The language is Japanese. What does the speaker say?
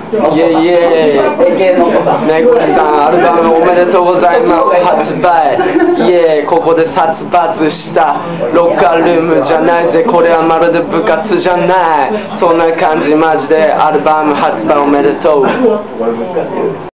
イエイイエーイ。めぐりさん、アルバムおめでとうございます。発売。イエーイ。ここで殺伐したロッカールームじゃないぜ。これはまるで部活じゃない。そんな感じマジでアルバム発売おめでとう。